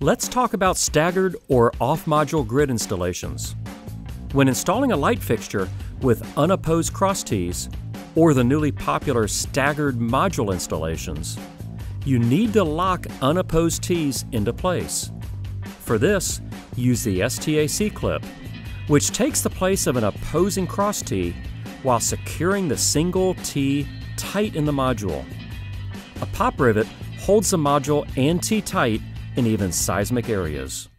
Let's talk about staggered or off-module grid installations. When installing a light fixture with unopposed cross tees, or the newly popular staggered module installations, you need to lock unopposed tees into place. For this, use the STAC clip, which takes the place of an opposing cross tee while securing the single tee tight in the module. A pop rivet holds the module and tee tight in even seismic areas.